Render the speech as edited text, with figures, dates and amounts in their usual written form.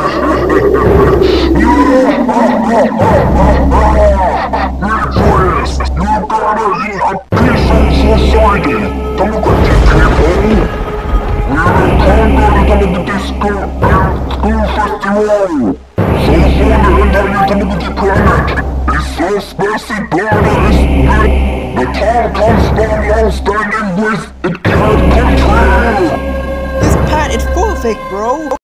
society. Don't look at you people. We're conquering the disco school festival. So soon the entire planet is so spicy, blood is red. The town comes down now standing with it can't control. This pad is full of fake, bro.